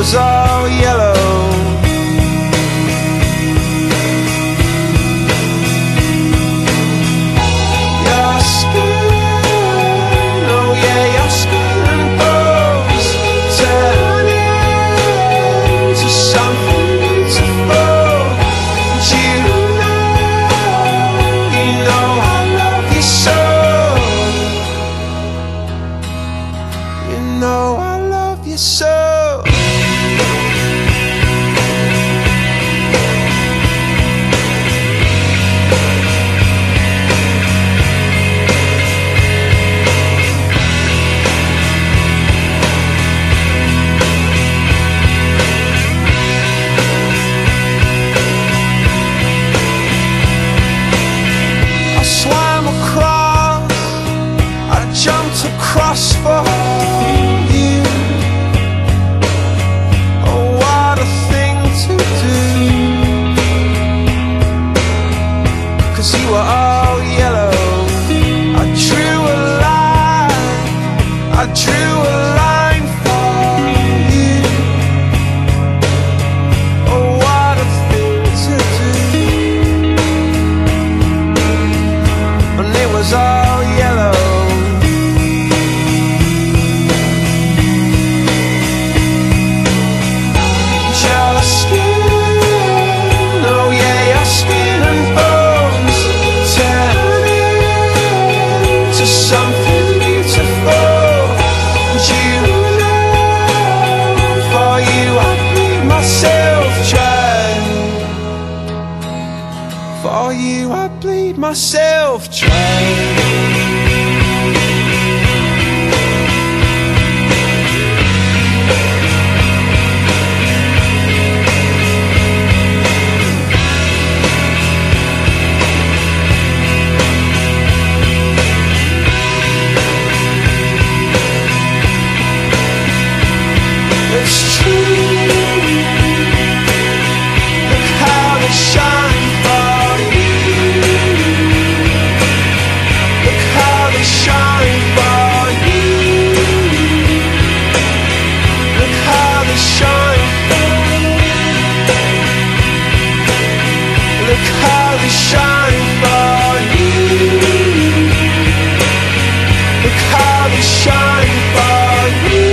was all yellow. Your skin, oh yeah, your skin and bones turn into something beautiful. And you know I love you so. You know I love you so. Swam across, I jumped across for you. Oh, what a thing to do, 'cause you were all yellow. I drew a line, I drew a line for you. Oh, what a thing to do. And it was all yellow. Your skin, oh yeah, your skin and bones turn into something beautiful. And you know, for you I'd bleed myself dry. For you I'd bleed myself dry. It's true. Look how they shine for you. Look how they shine for you. Look how they shine for you. Look how they shine for you. Look how they shine for you.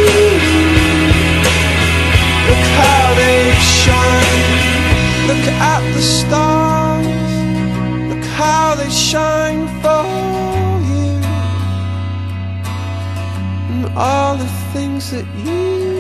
Look how they shine. Look at the stars. Look how they shine for you. And all the things that you